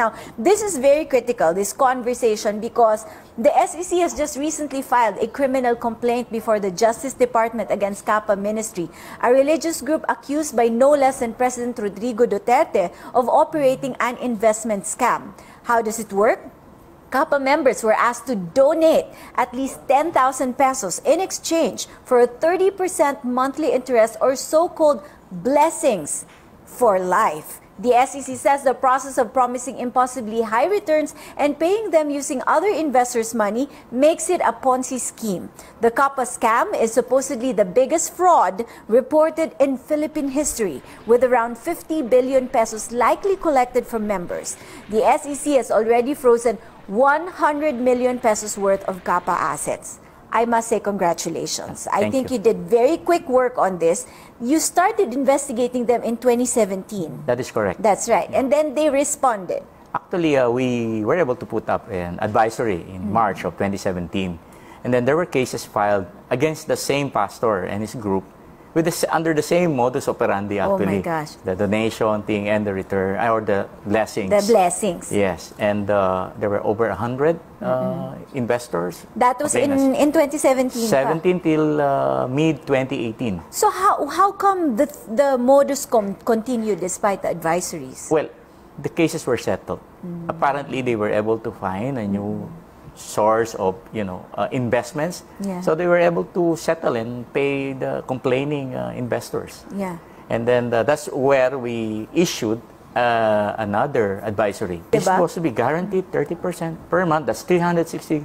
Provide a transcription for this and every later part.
Now, this is very critical, this conversation, because the SEC has just recently filed a criminal complaint before the Justice Department against Kapa Ministry, a religious group accused by no less than President Rodrigo Duterte of operating an investment scam. How does it work? Kapa members were asked to donate at least 10,000 pesos in exchange for a 30% monthly interest, or so-called blessings for life. The SEC says the process of promising impossibly high returns and paying them using other investors' money makes it a Ponzi scheme. The Kapa scam is supposedly the biggest fraud reported in Philippine history, with around 50 billion pesos likely collected from members. The SEC has already frozen 100 million pesos worth of Kapa assets. I must say congratulations. I think you did very quick work on this. You started investigating them in 2017. That is correct. That's right. And then they responded. Actually, we were able to put up an advisory in March of 2017. And then there were cases filed against the same pastor and his group with under the same modus operandi, actually. Oh my gosh. The donation thing and the return, or the blessings. The blessings. Yes. And there were over 100 investors. That was in 2017? 17 till mid-2018. So how come the modus continued despite the advisories? Well, the cases were settled. Apparently, they were able to find a new source of, investments. Yeah. So they were able to settle and pay the complaining investors. Yeah. And then that's where we issued another advisory. It's supposed to be guaranteed 30% per month. That's 360%.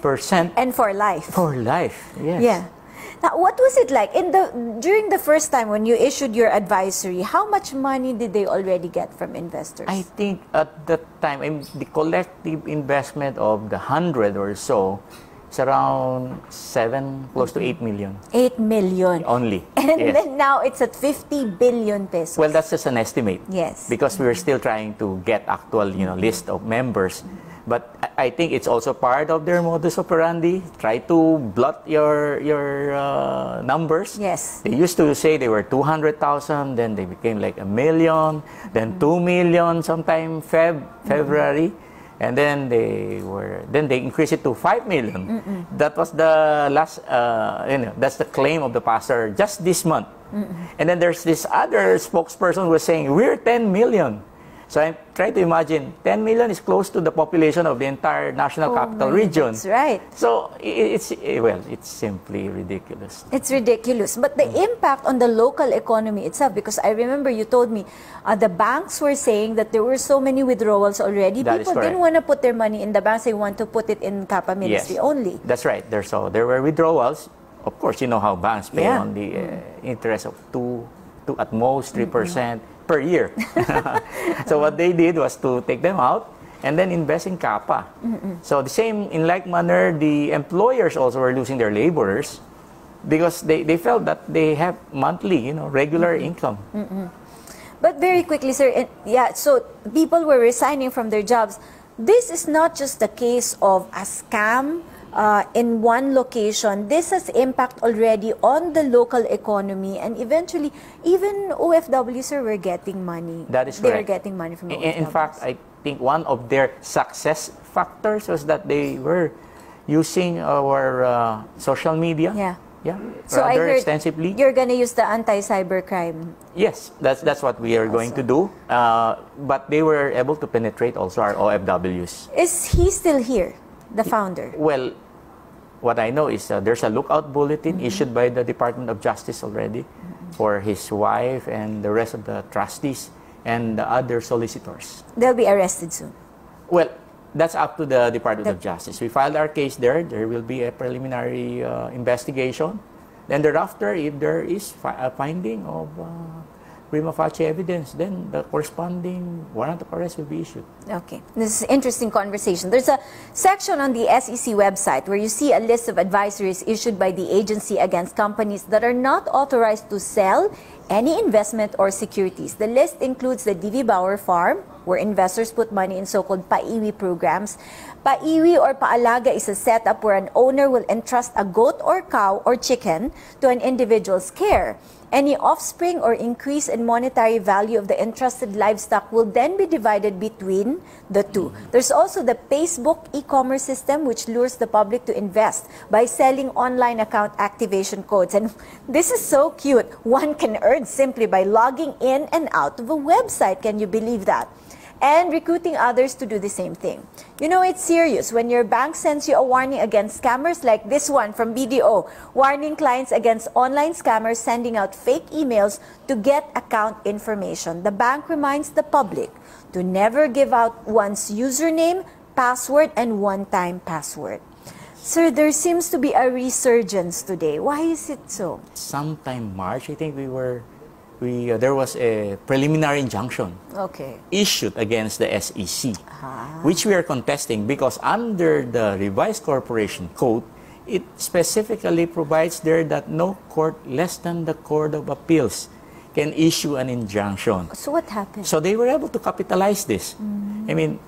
And for life. For life, yes. Yeah. Now, what was it like during the first time when you issued your advisory? How much money did they already get from investors? I think at that time, the collective investment of the 100 or so is around 7, close to 8 million. 8 million. Only. And yes. then now it's at 50 billion pesos. Well, that's just an estimate. Yes. Because we're still trying to get actual, list of members. But I think it's also part of their modus operandi. Try to blot your numbers. Yes. They used to say they were 200,000, then they became like 1 million, then 2 million sometime February, and then they increased it to 5 million. That was the last, that's the claim of the pastor just this month. And then there's this other spokesperson who was saying we're 10 million. So I try to imagine 10 million is close to the population of the entire national capital region. That's right. So it's simply ridiculous. It's ridiculous. But the impact on the local economy itself, because I remember you told me the banks were saying that there were so many withdrawals already. People didn't want to put their money in the banks. They want to put it in Kapa Ministry only. That's right. There were withdrawals. Of course, you know how banks pay on the interest of 2 to at most 3%. Per year. So what they did was to take them out and then invest in Kapa. So in like manner, the employers also were losing their laborers because they felt that they have monthly, regular income. But very quickly, sir, so people were resigning from their jobs. This is not just the case of a scam in one location. This has impact already on the local economy, and eventually even OFWs, sir, were getting money. That is correct. They were getting money from OFWs. In fact, I think one of their success factors was that they were using our social media. Yeah. So I heard extensively. You're going to use the anti-cybercrime. Yes, that's what we are going to do. But they were able to penetrate also our OFWs. Is he still here, the founder? Well, what I know is there's a lookout bulletin issued by the Department of Justice already for his wife and the rest of the trustees and the other solicitors. They'll be arrested soon. Well, that's up to the Department of Justice. We filed our case there. There will be a preliminary investigation. Then thereafter, if there is a finding of prima facie evidence, then the corresponding warrant of arrest will be issued. Okay. This is an interesting conversation. There's a section on the SEC website where you see a list of advisories issued by the agency against companies that are not authorized to sell any investment or securities. The list includes the D.V. Bauer Farm, where investors put money in so-called paiwi programs. Paiwi or paalaga is a setup where an owner will entrust a goat or cow or chicken to an individual's care. Any offspring or increase in monetary value of the entrusted livestock will then be divided between the two. There's also the Facebook e-commerce system, which lures the public to invest by selling online account activation codes. And this is so cute. One can earn simply by logging in and out of a website. Can you believe that? And recruiting others to do the same thing. You know, it's serious when your bank sends you a warning against scammers like this one from BDO, warning clients against online scammers sending out fake emails to get account information. The bank reminds the public to never give out one's username, password, and one-time password. Sir, there seems to be a resurgence today. Why is it so? Sometime March, I think there was a preliminary injunction issued against the SEC, which we are contesting because under the revised corporation code, it specifically provides there that no court less than the Court of Appeals can issue an injunction. So what happened? So they were able to capitalize this. I mean,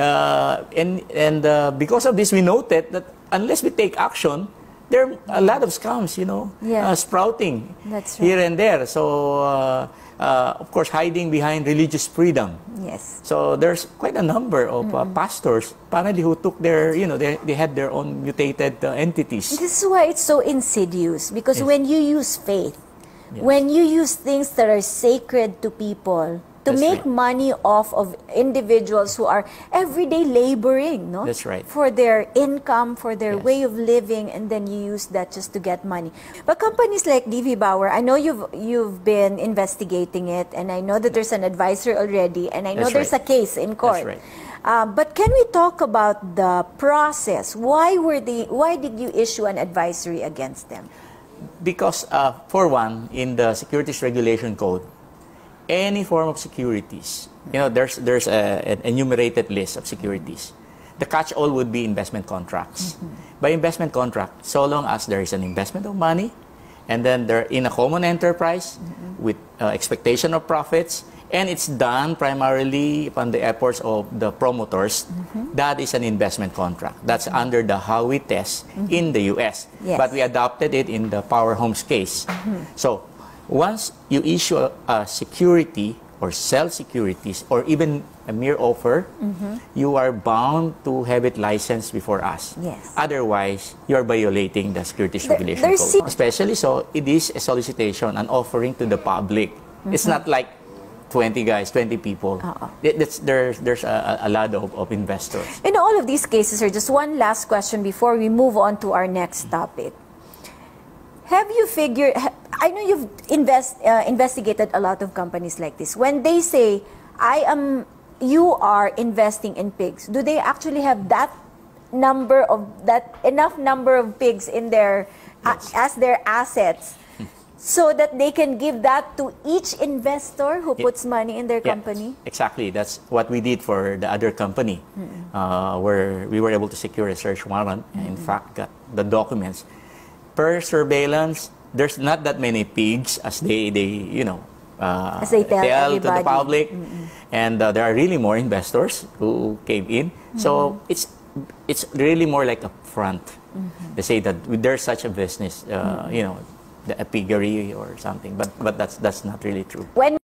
because of this, we noted that unless we take action, there are a lot of scams, you know, sprouting here and there. So, of course, hiding behind religious freedom. Yes. So there's quite a number of pastors, apparently, who took their, you know, they had their own mutated entities. This is why it's so insidious, because when you use faith, when you use things that are sacred to people, to make money off of individuals who are everyday laboring, no? That's right. For their income, for their way of living, and then you use that just to get money. But companies like DV Bauer, I know you've been investigating it, and I know that there's an advisor already, and I know there's a case in court. That's right. But can we talk about the process? Why did you issue an advisory against them? Because, for one, in the Securities Regulation Code, any form of securities, you know, there's an enumerated list of securities. The catch-all would be investment contracts. By investment contract, so long as there is an investment of money, and then they're in a common enterprise with expectation of profits, and it's done primarily upon the efforts of the promoters, that is an investment contract. That's under the Howey test in the U.S. But we adopted it in the Power Homes case. So, once you issue a security or sell securities or even a mere offer, you are bound to have it licensed before us. Otherwise, you are violating the Securities Regulation Code. Especially so, it is a solicitation, an offering to the public. It's not like 20 guys, 20 people. There's a lot of investors. In all of these cases, sir, just one last question before we move on to our next topic. Have you figured, I know you've investigated a lot of companies like this. When they say, you are investing in pigs, do they actually have enough number of pigs in their, as their assets, so that they can give that to each investor who puts money in their company? Exactly. That's what we did for the other company, where we were able to secure a search warrant and in fact got the documents. Per surveillance, there's not that many pigs as they you know, as they tell to the public, and there are really more investors who came in. So it's really more like a front. They say that there's such a business, you know, a piggery or something, but that's not really true.